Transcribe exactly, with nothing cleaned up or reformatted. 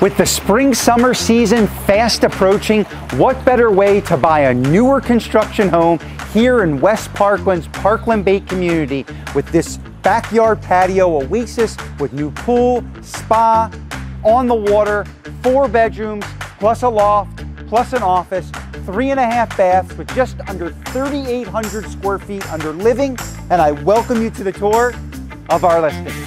With the spring-summer season fast approaching, what better way to buy a newer construction home here in West Parkland's Parkland Bay community with this backyard patio oasis with new pool, spa, on the water, four bedrooms, plus a loft, plus an office, three and a half baths with just under thirty-eight hundred square feet under living, and I welcome you to the tour of our listing.